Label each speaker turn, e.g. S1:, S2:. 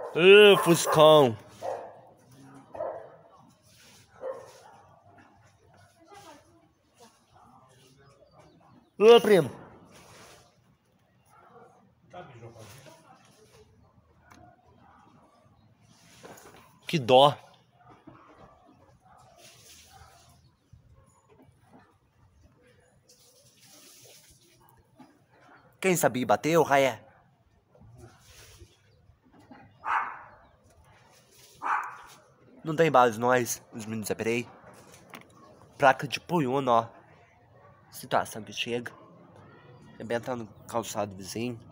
S1: Fuscão. Ô, primo. Que dó. Quem sabia bateu, Raé? Não tem base nós, os meninos separei. Placa de punho, ó. Situação que chega. Arrebentando calçado vizinho.